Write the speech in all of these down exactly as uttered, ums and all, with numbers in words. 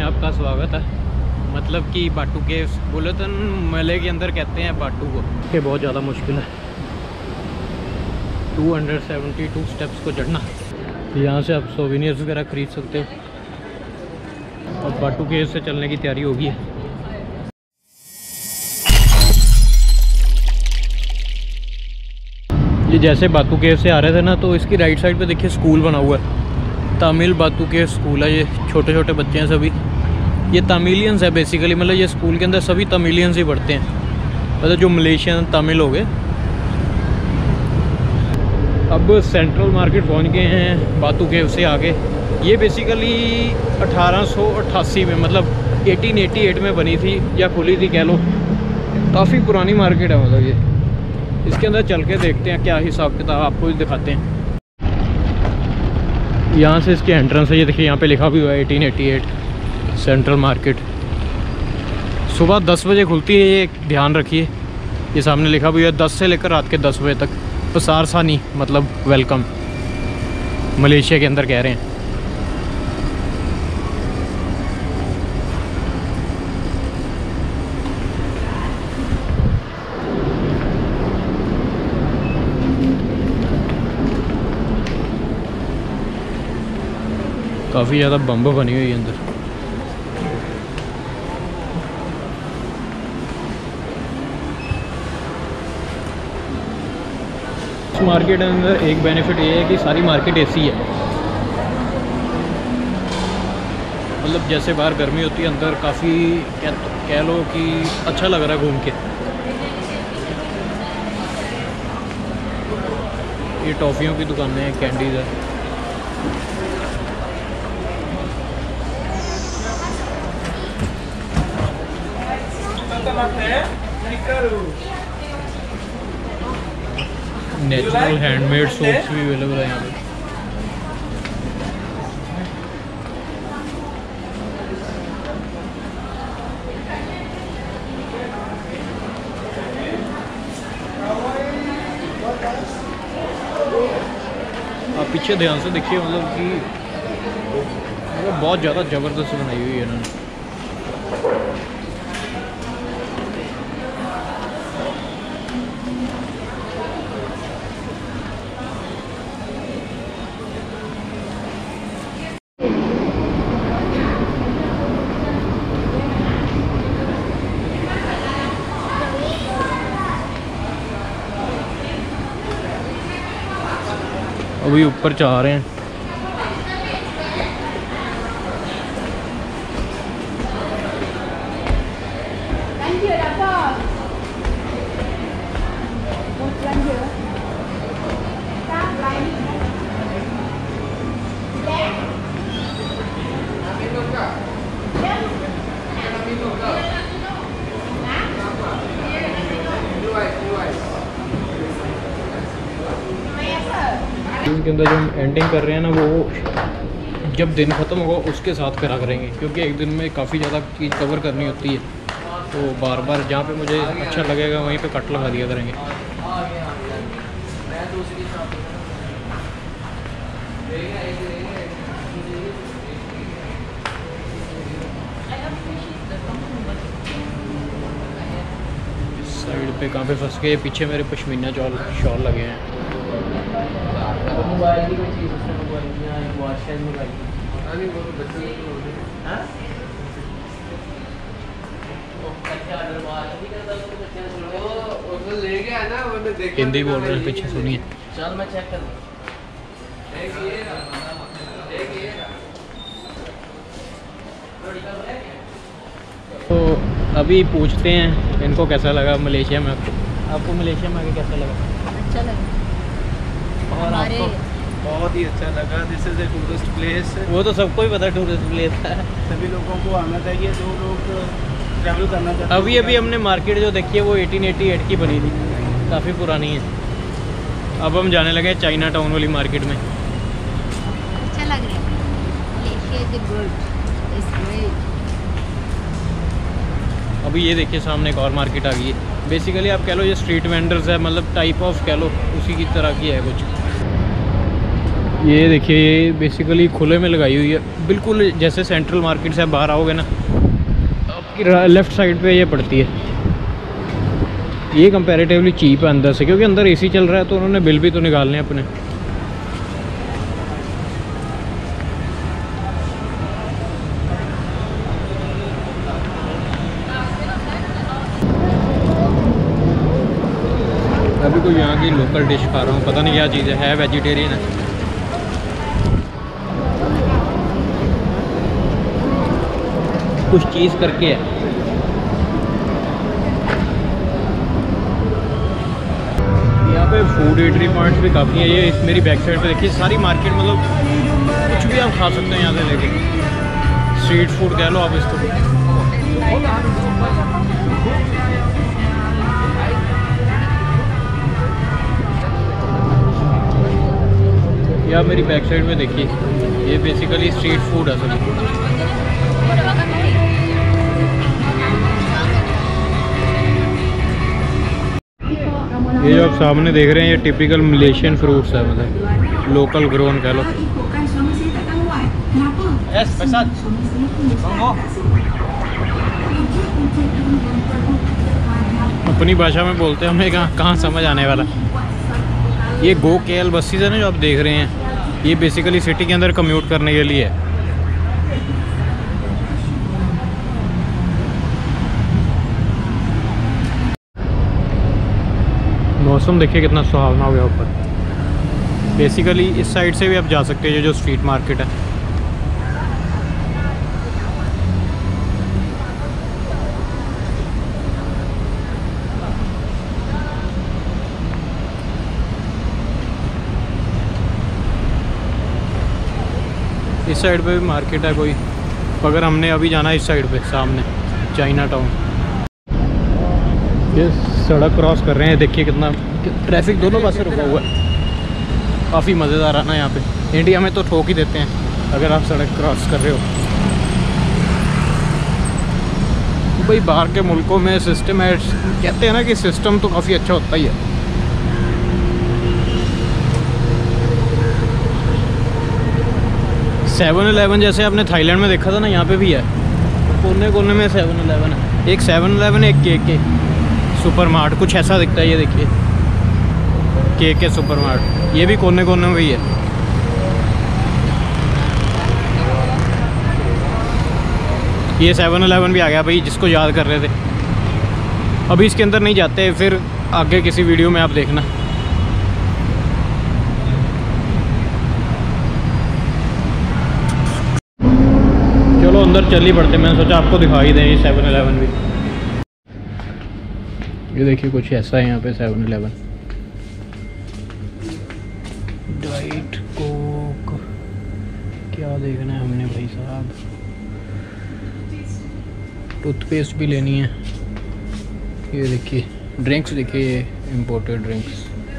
आपका स्वागत है। मतलब कि बाटू के बोले तो मले के अंदर कहते हैं बाटू को। ये बहुत ज़्यादा मुश्किल है, दो सौ बहत्तर स्टेप्स को चढ़ना। यहाँ से आप सोवेनियर्स वगैरह खरीद सकते हो। और बाटू केव से चलने की तैयारी होगी है। ये जैसे बाटू केव से आ रहे थे ना, तो इसकी राइट साइड पे देखिए स्कूल बना हुआ है, तमिल बाटू केव स्कूल है। ये छोटे छोटे बच्चे हैं सभी, ये तमिलियंस है बेसिकली। मतलब ये स्कूल के अंदर सभी तमिलियंस ही पढ़ते हैं, मतलब जो मलेशियन तमिल हो गए। अब सेंट्रल मार्केट पहुंच गए हैं बाटू केव से आगे। ये बेसिकली अठारह सौ अट्ठासी में, मतलब अठारह सौ अट्ठासी में बनी थी या खुली थी कह लो। काफ़ी पुरानी मार्केट है। मतलब ये इसके अंदर चल के देखते हैं क्या हिसाब किताब, आपको भी दिखाते हैं। यहाँ से इसकी एंट्रेंस है, ये देखिए यहाँ पे लिखा भी हुआ है अठारह सौ अट्ठासी सेंट्रल मार्केट। सुबह दस बजे खुलती है, ये ध्यान रखिए। ये सामने लिखा भी हुआ है दस से लेकर रात के दस बजे तक। पसार सानी मतलब वेलकम, मलेशिया के अंदर कह रहे हैं। काफ़ी ज़्यादा बम्ब बनी हुई है अंदर। इस मार्केट के अंदर एक बेनिफिट ये है कि सारी मार्केट एसी है। मतलब जैसे बाहर गर्मी होती है, अंदर काफ़ी कह, कह लो कि अच्छा लग रहा है घूम के। ये टॉफ़ियों की दुकानें हैं, कैंडीज़ है। नेचुरल हैंडमेड सोप्स भी अवेलेबल है यहाँ पे। आप पीछे ध्यान से देखिए, मतलब कि मतलब बहुत ज़्यादा ज़बरदस्त बनाई हुई है इन्होंने। अभी ऊपर जा रहे हैं। के अंदर जो हम एंडिंग कर रहे हैं ना, वो जब दिन ख़त्म होगा उसके साथ करा करेंगे, क्योंकि एक दिन में काफ़ी ज़्यादा चीज़ कवर करनी होती है। तो बार बार जहाँ पे मुझे अच्छा लगेगा वहीं पे कट लगा दिया करेंगे। साइड पे कहाँ पे फंस गए, पीछे मेरे पश्मीना शॉल शॉल लगे हैं। मोबाइल की कोई चीज़ उसने मोबाइल में वॉच शायद मंगाई। अरे वो तो बच्चे हां वो अच्छा ऑर्डर वाला भी करता तो बच्चे ने वो वो ले गया ना, वो मैं देख हिंदी बोल रहे हैं, पीछे सुनिए। चल मैं चेक कर लूं। एक ये एक ये तो अभी पूछते हैं इनको कैसा लगा मलेशिया में। आपको आपको मलेशिया में आके कैसा लगा? अच्छा लगा। और आपको? बहुत ही अच्छा लगा। This is a tourist place. वो तो सबको ही पता है टूरिस्ट प्लेस है, सभी लोगों को आना चाहिए जो लोग ट्रैवल करना चाहते हैं। अभी अभी हमने मार्केट जो देखी है वो अठारह सौ अट्ठासी की बनी थी, काफ़ी पुरानी है। अब हम जाने लगे चाइना टाउन वाली मार्केट में। अच्छा लग रहा है। अभी ये देखिए सामने एक और मार्केट आ गई है। बेसिकली आप कह लो ये स्ट्रीट वेंडर्स है, मतलब टाइप ऑफ कह लो उसी की तरह की है कुछ। ये देखिए, ये बेसिकली खुले में लगाई हुई है, बिल्कुल जैसे सेंट्रल मार्केट से आप बाहर आओगे ना, आपकी लेफ़्ट साइड पे ये पड़ती है। ये कंपैरेटिवली चीप है अंदर से, क्योंकि अंदर एसी चल रहा है तो उन्होंने बिल भी तो निकालने हैं अपने। अभी कोई यहाँ की लोकल डिश खा रहा हूँ, पता नहीं क्या चीज़ है, है वेजिटेरियन है। कुछ चीज़ करके है। यहाँ पे फूड एंट्री पॉइंट्स भी काफ़ी है। ये मेरी बैक साइड पे देखिए, सारी मार्केट मतलब कुछ भी आप खा सकते हैं यहाँ से लेके। स्ट्रीट फूड कह लो आप इसको। या मेरी बैक साइड में देखिए, ये बेसिकली स्ट्रीट फूड है सभी। ये जो आप सामने देख रहे हैं, ये टिपिकल मलेशियन फ्रूट्स है, मतलब लोकल ग्रोन कह लो। अपनी भाषा में बोलते हैं, हमें कहाँ कहाँ समझ आने वाला। ये गो केएल बसेस है ना जो आप देख रहे हैं, ये बेसिकली सिटी के अंदर कम्यूट करने के लिए है। मौसम देखिए कितना सुहावना हो गया ऊपर। बेसिकली इस साइड से भी आप जा सकते हैं, जो स्ट्रीट मार्केट है। इस साइड पे भी मार्केट है कोई, अगर हमने अभी जाना है इस साइड पे सामने चाइना टाउन। ये सड़क क्रॉस कर रहे हैं, देखिए कितना ट्रैफिक दोनों पास से रुका हुआ है। काफ़ी मज़ेदार है ना यहाँ पे। इंडिया में तो ठोक ही देते हैं अगर आप सड़क क्रॉस कर रहे हो। भाई बाहर के मुल्कों में सिस्टम है, कहते हैं ना कि सिस्टम तो काफ़ी अच्छा होता ही है। सेवन इलेवन जैसे आपने थाईलैंड में देखा था ना, यहाँ पे भी है। कोने कोने में सेवन इलेवन है। एक सेवन इलेवन एक के के सुपर मार्ट, कुछ ऐसा दिखता है। ये देखिए के के सुपर मार्ट, ये भी कोने कोने में ही है। ये सेवन इलेवन भी आ गया भाई, जिसको याद कर रहे थे। अभी इसके अंदर नहीं जाते, फिर आगे किसी वीडियो में आप देखना। चलो अंदर चल ही पड़ते, मैंने सोचा आपको दिखाई दें ये सेवन इलेवन भी। ये देखिए कुछ ऐसा है यहाँ पे सेवन इलेवन। डाइट कोक क्या देखना है हमने भाई साहब। टूथपेस्ट भी लेनी है। ये देखिए ड्रिंक्स, देखिए इम्पोर्टेड ड्रिंक्स।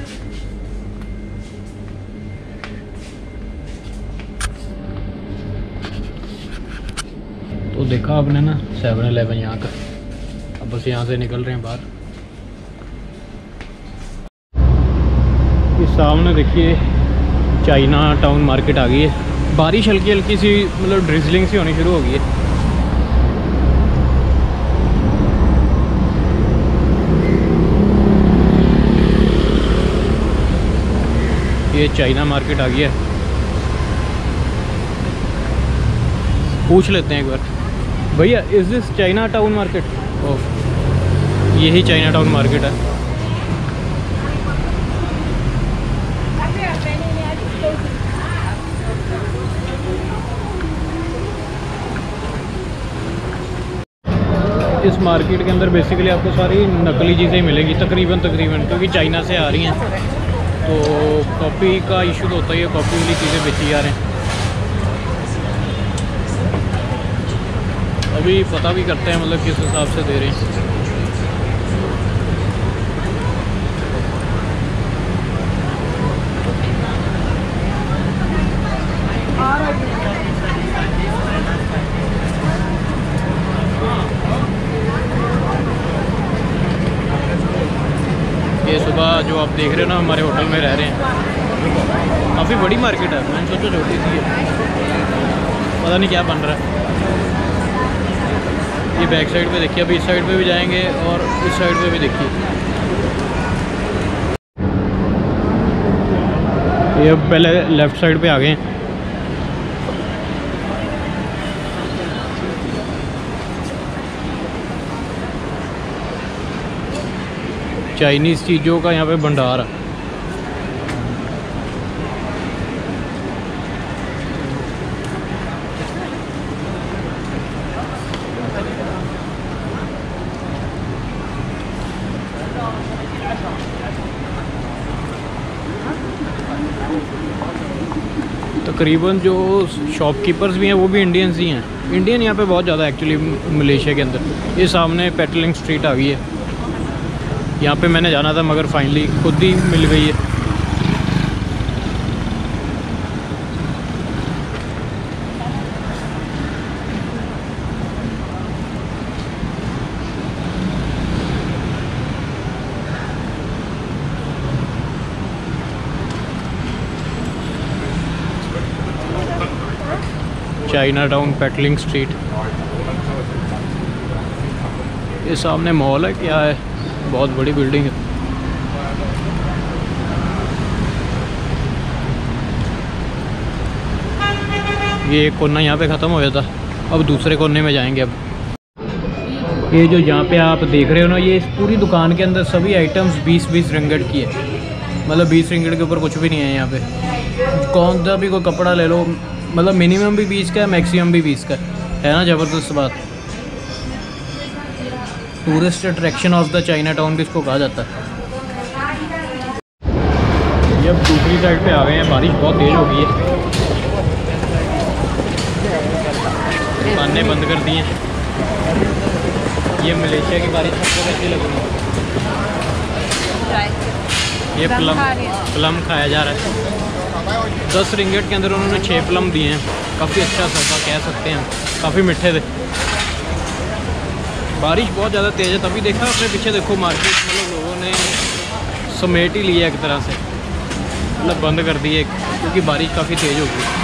तो देखा आपने ना सेवन इलेवन यहाँ का। अब बस यहाँ से निकल रहे हैं बाहर। ये सामने देखिए चाइना टाउन मार्केट आ गई है। बारिश हल्की हल्की सी मतलब ड्रिजलिंग सी होनी शुरू हो गई है। ये चाइना मार्केट आ गई है। पूछ लेते हैं एक बार, भैया is this Chinatown market? ओह यही चाइना टाउन मार्केट है। इस मार्केट के अंदर बेसिकली आपको सारी नकली चीज़ें मिलेंगी तकरीबन तकरीबन, क्योंकि चाइना से आ रही हैं। तो कॉपी का इशू तो होता ही है, कॉपी वाली चीज़ें बेची जा रहे हैं। अभी पता भी करते हैं मतलब किस हिसाब से दे रहे हैं। ये सुबह जो आप देख रहे हो ना, हमारे होटल में रह रहे हैं, काफ़ी बड़ी मार्केट है, मैंने सोचा छोटी सी है, पता नहीं क्या बन रहा है। ये बैक साइड पे देखिए, अभी इस साइड पे भी जाएंगे और इस साइड पे भी देखिए। ये अब पहले लेफ़्ट साइड पे आ गए हैं। चाइनीज़ चीज़ों का यहाँ पे भंडार है। तकरीबन जो शॉपकीपर्स भी हैं वो भी इंडियंस ही हैं। इंडियन यहाँ पे बहुत ज़्यादा एक्चुअली मलेशिया के अंदर। ये सामने पेटलिंग स्ट्रीट आ गई है, यहाँ पे मैंने जाना था मगर फाइनली खुद ही मिल गई है। Chinatown Petaling street. ये सामने मॉल है, क्या है, बहुत बड़ी बिल्डिंग है। ये एक कोना यहाँ पे ख़त्म हो गया था, अब दूसरे कोने में जाएंगे। अब ये जो यहाँ पे आप देख रहे हो ना, ये इस पूरी दुकान के अंदर सभी आइटम्स बीस बीस रिंगट की है। मतलब बीस रिंगट के ऊपर कुछ भी नहीं है यहाँ पे। कौन सा भी कोई कपड़ा ले लो, मतलब मिनिमम भी बीस का है, मैक्सिमम भी बीस का है ना। ज़बरदस्त बात। Tourist attraction of the Chinatown भी इसको कहा जाता है। ये अब दूसरी साइड पे आ गए हैं, बारिश बहुत तेज़ हो गई है, दुकानें बंद कर दी हैं। ये मलेशिया की बारिश सबको कैसी लग रही है? ये प्लम प्लम खाया जा रहा है। दस रिंगट के अंदर उन्होंने छः प्लम दिए हैं। काफ़ी अच्छा सौदा कह सकते हैं, काफ़ी मीठे थे। बारिश बहुत ज़्यादा तेज़ है, तभी देखा अपने पीछे देखो मार्केट, मतलब लोगों ने समेट ही लिया एक तरह से, मतलब बंद कर दिए क्योंकि बारिश काफ़ी तेज़ हो गई।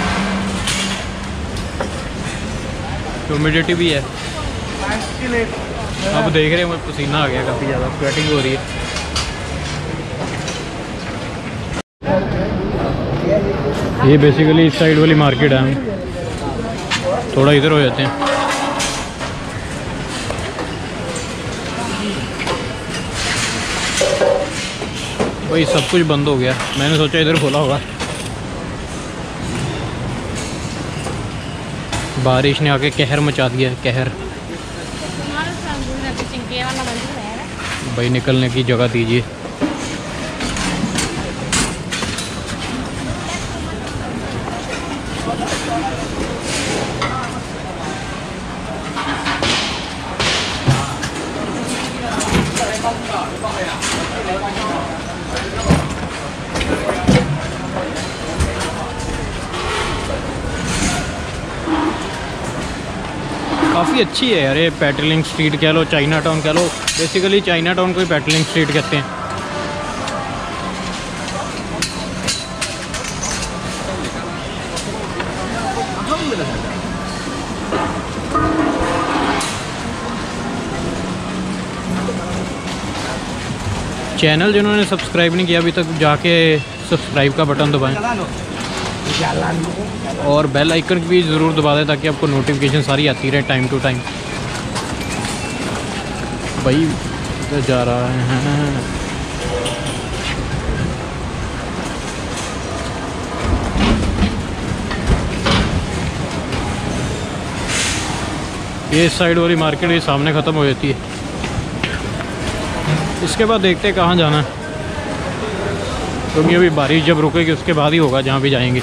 ह्यूमिडिटी भी है। अब देख रहे हैं मुझे पसीना आ गया, काफ़ी ज़्यादा स्वेटिंग हो रही है। ये बेसिकली इस साइड वाली मार्केट है, हम थोड़ा इधर हो जाते हैं। भाई सब कुछ बंद हो गया, मैंने सोचा इधर खोला होगा। बारिश ने आके कहर मचा दिया है, कहर। भाई निकलने की जगह दीजिए। काफ़ी अच्छी है यार ये पेटलिंग स्ट्रीट कह लो, चाइना टाउन कह लो। बेसिकली चाइना टाउन को ही पेटलिंग स्ट्रीट कहते हैं। चैनल जिन्होंने सब्सक्राइब नहीं किया अभी तक, जाके सब्सक्राइब का बटन दबाएं और बेल आइकन भी ज़रूर दबा दें ताकि आपको नोटिफिकेशन सारी आती रहे टाइम टू टाइम। भाई इधर जा रहा है। ये साइड वाली मार्केट ये सामने ख़त्म हो जाती है। इसके बाद देखते हैं कहाँ जाना है, क्योंकि अभी बारिश जब रुकेगी उसके बाद ही होगा जहाँ भी जाएंगे।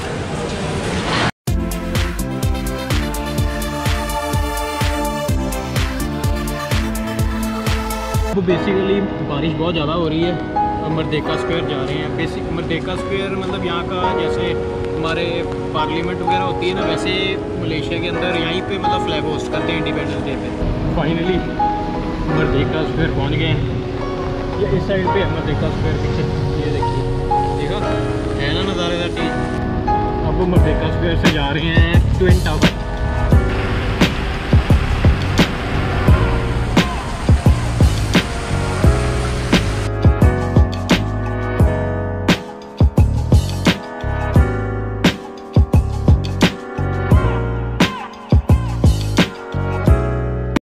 तो बेसिकली बारिश बहुत ज़्यादा हो रही है। मर्देका स्क्वायर जा रहे हैं। बेसिक मर्देका स्क्वायर मतलब यहाँ का जैसे हमारे पार्लियामेंट वगैरह होती है ना, वैसे मलेशिया के अंदर यहीं पे मतलब फ्लैग होस्ट करते हैं इंडिपेंडेंस डे पे। फाइनली मर्देका स्क्वायर पहुँच गए हैं। ये इस साइड पे है मर्देका स्क्वायर, पीछे ये देखिए, देखा है ना नज़ारेदार चीज़। अब मर्देका स्क्वायर से जा रहे हैं ट्विन टावर।